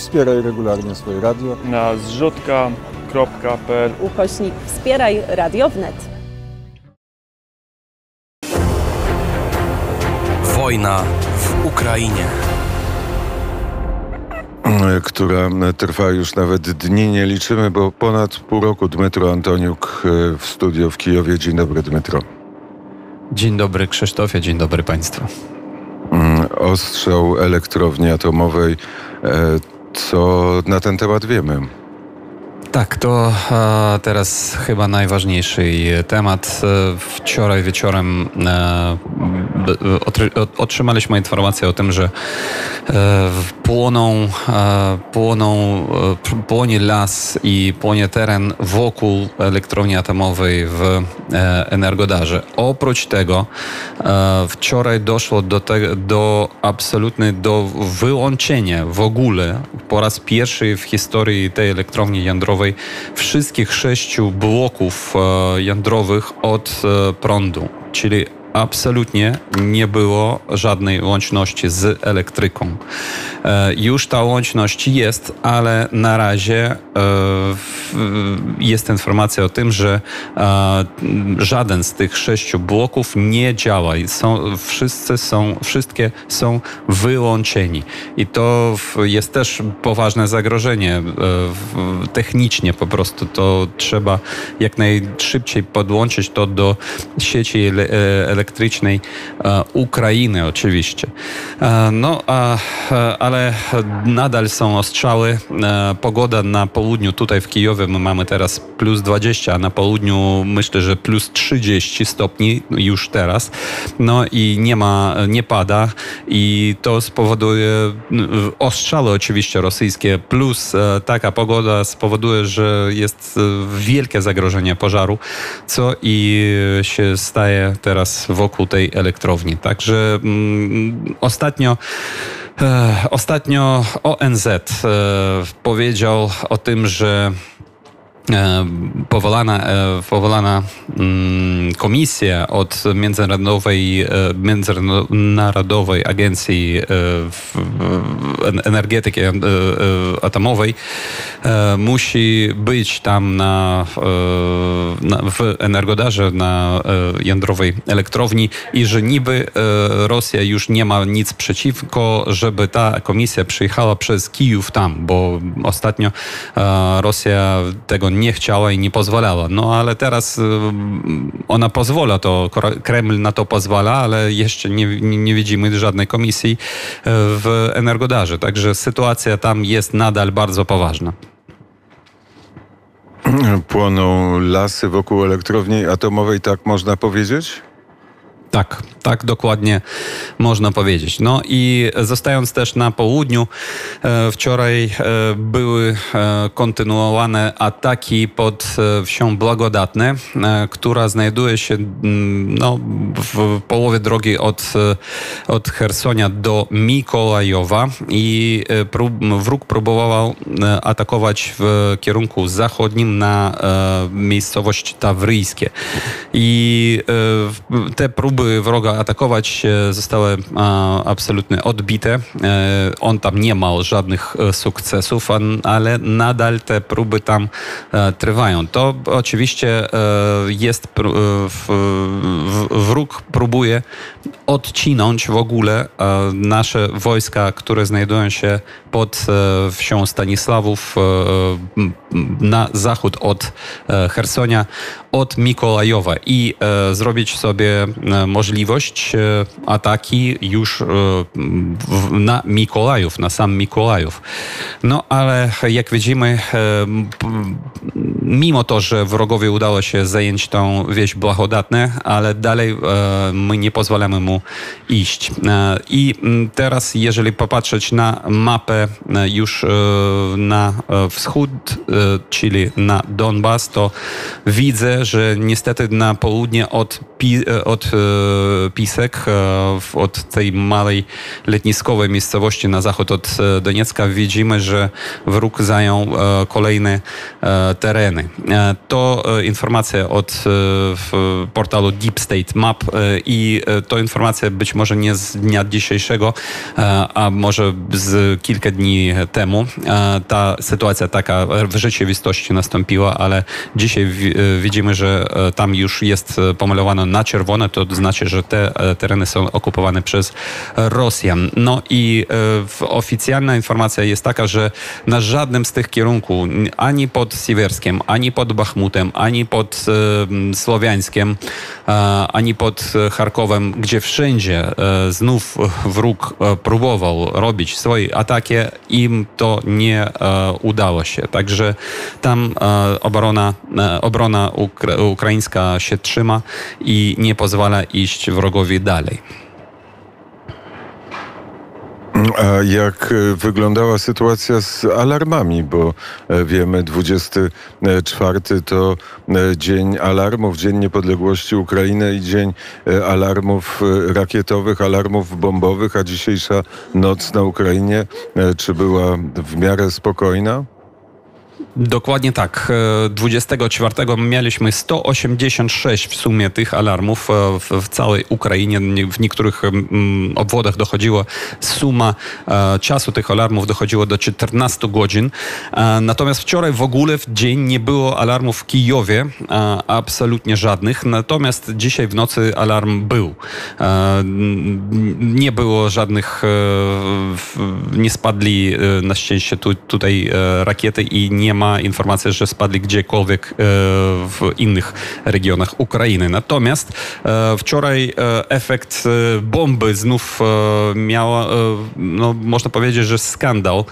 Wspieraj regularnie swoje radio na zrzutka.pl/wspieraj radio wnet. Wojna w Ukrainie, która trwa już nawet dni nie liczymy, bo ponad pół roku. Dmytro Antoniuk w studio w Kijowie. Dzień dobry, Dmytro. Dzień dobry, Krzysztofie, dzień dobry Państwu. Ostrzał elektrowni atomowej. Co na ten temat wiemy? Tak, to teraz chyba najważniejszy temat. Wczoraj wieczorem otrzymaliśmy informację o tym, że płonie las i płonie teren wokół elektrowni atomowej w Energodarze. Oprócz tego wczoraj doszło do wyłączenia w ogóle po raz pierwszy w historii tej elektrowni jądrowej wszystkich 6 bloków jądrowych od prądu, czyli absolutnie nie było żadnej łączności z elektryką. Już ta łączność jest, ale na razie jest informacja o tym, że żaden z tych 6 bloków nie działa. Wszystkie są wyłączeni. I to jest też poważne zagrożenie technicznie po prostu. To trzeba jak najszybciej podłączyć to do sieci elektrycznej Ukrainy oczywiście. Ale nadal są ostrzały. Pogoda na południu, tutaj w Kijowie my mamy teraz plus 20, a na południu myślę, że plus 30 stopni już teraz. No i nie pada i to spowoduje ostrzały oczywiście rosyjskie, plus taka pogoda spowoduje, że jest wielkie zagrożenie pożaru, co i się staje teraz wokół tej elektrowni. Także ostatnio ONZ powiedział o tym, że powołana komisja od Międzynarodowej Agencji Energetyki Atomowej musi być tam w Energodarze na jądrowej elektrowni i że niby Rosja już nie ma nic przeciwko, żeby ta komisja przyjechała przez Kijów tam, bo ostatnio Rosja tego nie chciała i nie pozwalała. No ale teraz ona pozwala, to Kreml na to pozwala, ale jeszcze nie widzimy żadnej komisji w Energodarze. Także sytuacja tam jest nadal bardzo poważna. Płoną lasy wokół elektrowni atomowej, tak można powiedzieć? Tak, dokładnie można powiedzieć. No i zostając też na południu, wczoraj były kontynuowane ataki pod wsią Blagodatne, która znajduje się w połowie drogi od Chersonia do Mikołajowa i wróg próbował atakować w kierunku zachodnim na miejscowość Tawryjskie. I te próby wroga atakować zostały absolutnie odbite. On tam nie ma żadnych sukcesów, ale nadal te próby tam trwają. To oczywiście jest wróg próbuje odcinąć w ogóle nasze wojska, które znajdują się pod wsią Stanisławów na zachód od Chersonia, od Mikołajowa i zrobić sobie możliwość ataki już na Mikołajów, na sam Mikołajów. No ale jak widzimy, mimo to, że wrogowi udało się zająć tą wieś Blagodatne, ale dalej my nie pozwalamy mu iść. I teraz, jeżeli popatrzeć na mapę już na wschód, czyli na Donbas, to widzę, że niestety na południe od Pisek, od tej małej letniskowej miejscowości na zachód od Doniecka, widzimy, że wróg zajął kolejne tereny. To informacja od portalu Deep State Map i to informacja być może nie z dnia dzisiejszego, a może z kilka dni temu. Ta sytuacja taka w rzeczywistości nastąpiła, ale dzisiaj widzimy, że tam już jest pomalowane na czerwone, to znaczy, że te tereny są okupowane przez Rosjan. No i oficjalna informacja jest taka, że na żadnym z tych kierunków, ani pod Siwerskiem, ani pod Bachmutem, ani pod Słowiańskiem, ani pod Charkowem, gdzie wszędzie znów wróg próbował robić swoje ataki, im to nie udało się. Także tam obrona ukraińska się trzyma i nie pozwala iść wrogowi dalej. A jak wyglądała sytuacja z alarmami, bo wiemy, 24 to Dzień Alarmów, Dzień Niepodległości Ukrainy i Dzień alarmów rakietowych, alarmów bombowych, a dzisiejsza noc na Ukrainie, czy była w miarę spokojna? Dokładnie tak. 24 mieliśmy 186 w sumie tych alarmów w całej Ukrainie. W niektórych obwodach dochodziło suma czasu tych alarmów dochodziło do 14 godzin. Natomiast wczoraj w ogóle w dzień nie było alarmów w Kijowie, absolutnie żadnych. Natomiast dzisiaj w nocy alarm był. Nie było żadnych, nie spadli na szczęście tutaj rakiety i nie ma informacji, że spadli gdziekolwiek w innych regionach Ukrainy. Natomiast wczoraj efekt bomby znów miała, no, można powiedzieć, że skandal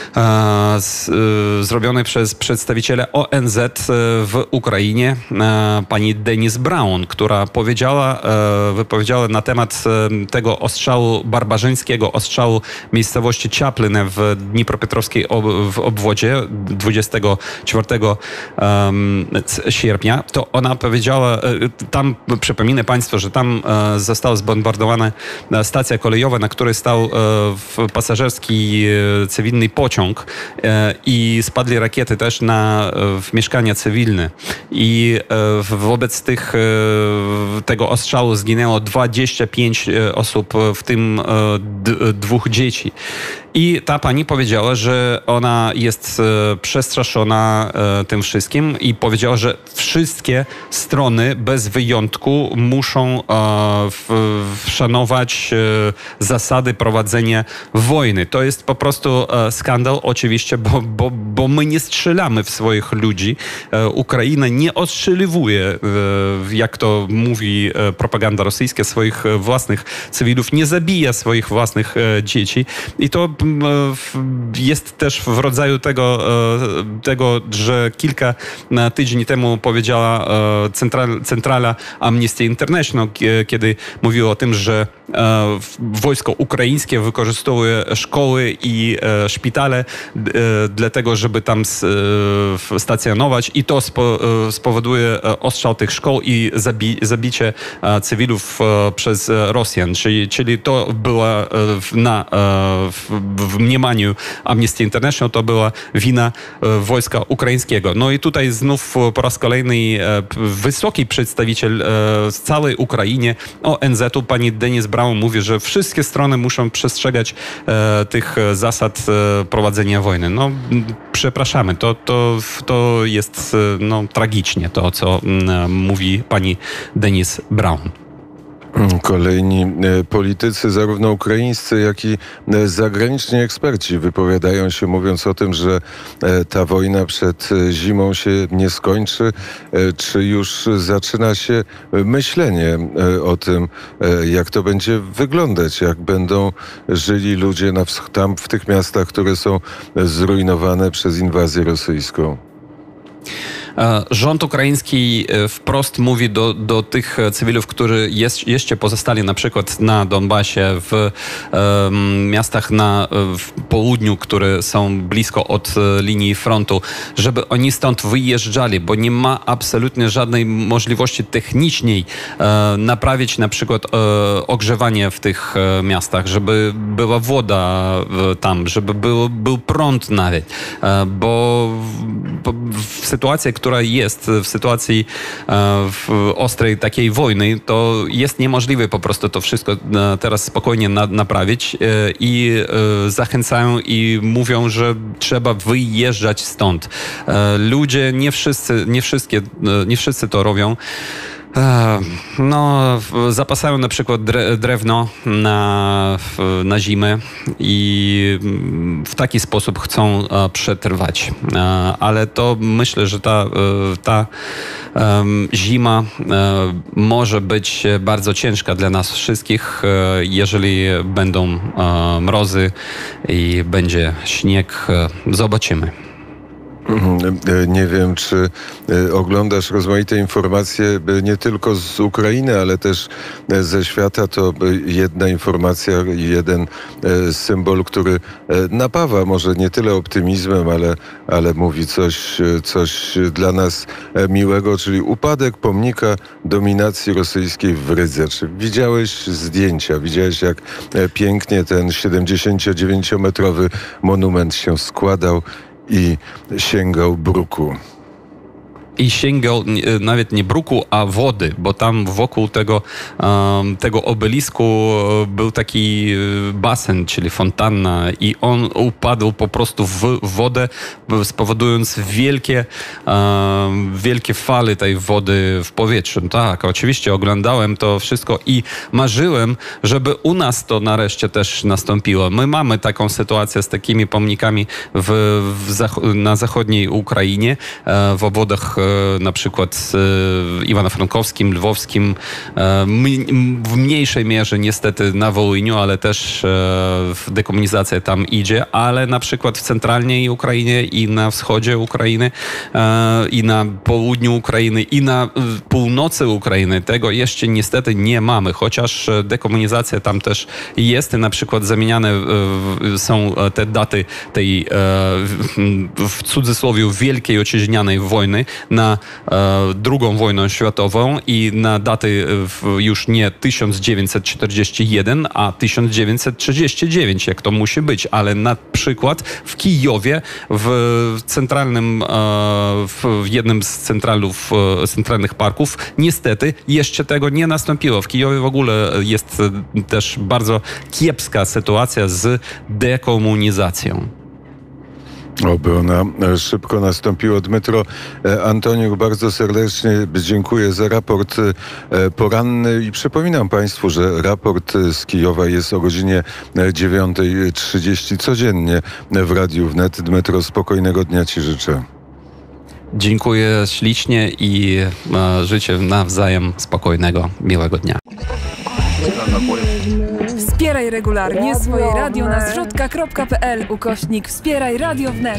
zrobiony przez przedstawiciela ONZ w Ukrainie, pani Denis Braun, która wypowiedziała na temat tego ostrzału, barbarzyńskiego ostrzału miejscowości Ciapliny w Dnipropetrowskiej w obwodzie 24 sierpnia, to ona powiedziała, tam, przypominę Państwu, że tam została zbombardowana stacja kolejowa, na której stał pasażerski cywilny pociąg i spadli rakiety też w mieszkania cywilne. I wobec tego ostrzału zginęło 25 osób, w tym 2 dzieci. I ta pani powiedziała, że ona jest przestraszona tym wszystkim i powiedziała, że wszystkie strony bez wyjątku muszą szanować zasady prowadzenia wojny. To jest po prostu skandal oczywiście, bo my nie strzelamy w swoich ludzi. Ukraina nie ostrzeliwuje, jak to mówi propaganda rosyjska, swoich własnych cywilów, nie zabija swoich własnych dzieci. I to jest też w rodzaju tego, że kilka tygodni temu powiedziała centrala Amnesty International, kiedy mówiła o tym, że wojsko ukraińskie wykorzystuje szkoły i szpitale dla tego, żeby tam stacjonować i to spowoduje ostrzał tych szkoł i zabicie cywilów przez Rosjan. Czyli to była w mniemaniu Amnesty International to była wina wojska ukraińskiego. No i tutaj znów po raz kolejny wysoki przedstawiciel z całej Ukrainie ONZ-u, pani Denis Braun, mówi, że wszystkie strony muszą przestrzegać tych zasad prowadzenia wojny. No, przepraszamy, to jest tragicznie to, co mówi pani Denis Braun. Kolejni politycy, zarówno ukraińscy, jak i zagraniczni eksperci wypowiadają się, mówiąc o tym, że ta wojna przed zimą się nie skończy. Czy już zaczyna się myślenie o tym, jak to będzie wyglądać, jak będą żyli ludzie tam w tych miastach, które są zrujnowane przez inwazję rosyjską? Rząd ukraiński wprost mówi do tych cywilów, którzy jeszcze pozostali na przykład na Donbasie, w miastach w południu, które są blisko od linii frontu, żeby oni stąd wyjeżdżali, bo nie ma absolutnie żadnej możliwości technicznej naprawić na przykład ogrzewanie w tych miastach, żeby była woda tam, żeby był prąd nawet, bo w sytuacji, która jest, w sytuacji w ostrej takiej wojny, to jest niemożliwe po prostu to wszystko teraz spokojnie naprawić i zachęcają i mówią, że trzeba wyjeżdżać stąd. Ludzie, nie wszyscy to robią. Zapasają na przykład drewno na zimę i w taki sposób chcą przetrwać. Ale to myślę, że ta zima może być bardzo ciężka dla nas wszystkich, jeżeli będą mrozy i będzie śnieg. Zobaczymy. Nie wiem, czy oglądasz rozmaite informacje nie tylko z Ukrainy, ale też ze świata. To jedna informacja, jeden symbol, który napawa może nie tyle optymizmem, ale mówi coś dla nas miłego, czyli upadek pomnika dominacji rosyjskiej w Rydze. Czy widziałeś zdjęcia? Widziałeś, jak pięknie ten 79-metrowy monument się składał i sięgał bruku. I sięgał nawet nie bruku, a wody, bo tam wokół tego obelisku był taki basen, czyli fontanna i on upadł po prostu w wodę, spowodując wielkie fale tej wody w powietrzu. Tak, oczywiście oglądałem to wszystko i marzyłem, żeby u nas to nareszcie też nastąpiło. My mamy taką sytuację z takimi pomnikami na zachodniej Ukrainie, w obwodach na przykład Iwano-Frankowskim, Lwowskim, w mniejszej mierze niestety na Wołyniu, ale też dekomunizacja tam idzie, ale na przykład w centralnej Ukrainie i na wschodzie Ukrainy i na południu Ukrainy i na północy Ukrainy tego jeszcze niestety nie mamy, chociaż dekomunizacja tam też jest, na przykład zamieniane są te daty tej w cudzysłowie wielkiej ojczyźnianej wojny na II wojnę światową i na daty już nie 1941, a 1939, jak to musi być, ale na przykład w Kijowie, w jednym z centralnych parków, niestety jeszcze tego nie nastąpiło. W Kijowie w ogóle jest też bardzo kiepska sytuacja z dekomunizacją. Oby ona szybko nastąpiła. Dmytro Antoniuk, bardzo serdecznie dziękuję za raport poranny i przypominam Państwu, że raport z Kijowa jest o godzinie 9:30 codziennie w Radiu Wnet. Dmytro, spokojnego dnia Ci życzę. Dziękuję ślicznie i życzę nawzajem spokojnego, miłego dnia. Wspieraj regularnie swoje radio na zrzutka.pl/wspieraj Radio Wnet.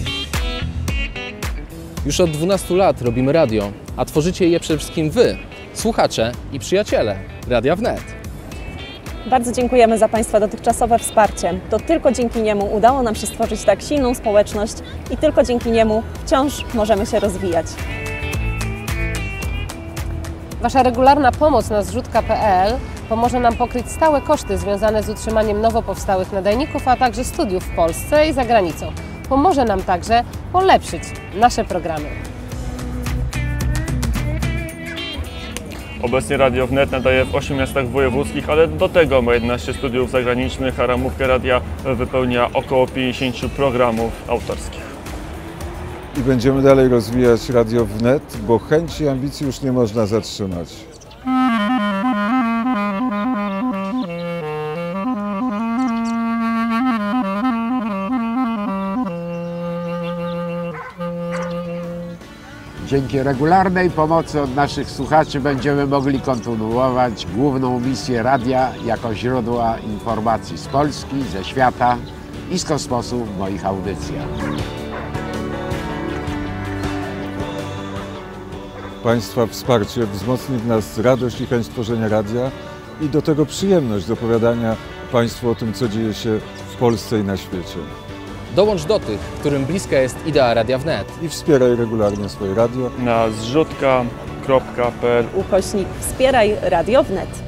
Już od 12 lat robimy radio, a tworzycie je przede wszystkim Wy, słuchacze i przyjaciele Radia Wnet. Bardzo dziękujemy za Państwa dotychczasowe wsparcie. To tylko dzięki niemu udało nam się stworzyć tak silną społeczność i tylko dzięki niemu wciąż możemy się rozwijać. Wasza regularna pomoc na zrzutka.pl pomoże nam pokryć stałe koszty związane z utrzymaniem nowo powstałych nadajników, a także studiów w Polsce i za granicą. Pomoże nam także polepszyć nasze programy. Obecnie Radio Wnet nadaje w 8 miastach wojewódzkich, ale do tego ma 11 studiów zagranicznych, a ramówkę radia wypełnia około 50 programów autorskich. I będziemy dalej rozwijać Radio Wnet, bo chęci i ambicji już nie można zatrzymać. Dzięki regularnej pomocy od naszych słuchaczy będziemy mogli kontynuować główną misję radia jako źródła informacji z Polski, ze świata i z kosmosu w moich audycjach. Państwa wsparcie wzmocni w nas radość i chęć tworzenia radia i do tego przyjemność z opowiadania Państwu o tym, co dzieje się w Polsce i na świecie. Dołącz do tych, którym bliska jest idea Radia Wnet. I wspieraj regularnie swoje radio. Na zrzutka.pl /Wspieraj Radio Wnet.